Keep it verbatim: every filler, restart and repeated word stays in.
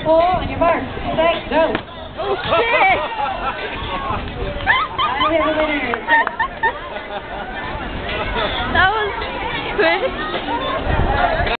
four, on your mark, set, go. Oh, shit! I have a winner. That was quick.